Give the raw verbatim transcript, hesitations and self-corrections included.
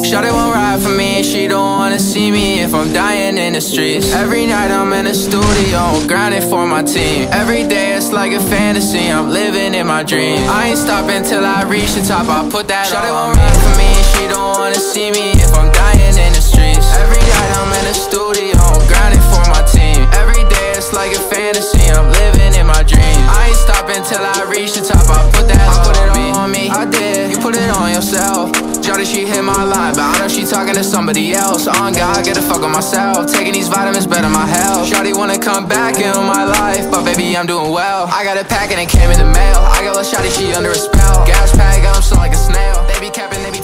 Shawty won't ride for me, she don't wanna see me if I'm dying in the streets. Every night I'm in the studio, grinding for my team. Every day it's like a fantasy, I'm living in my dreams. I ain't stopping till I reach the top, I put that Shawty all on me. Shawty won't ride for me, she don't wanna see me if I'm dying in the streets. Every night I'm in the studio, grinding for my team. Every day it's like a fantasy, I'm living in my dreams. I ain't stopping till I reach the top, I put that I put it all on me. I did, you put it on yourself. Shawty, she hit my line, but I know she talking to somebody else. On God, get the fuck on myself. Taking these vitamins better my health. Shawty wanna come back in my life, but baby, I'm doing well. I got it packed and it came in the mail. I got a shawty, she under a spell. Gas pack, I'm still like a snail. They be capping, they be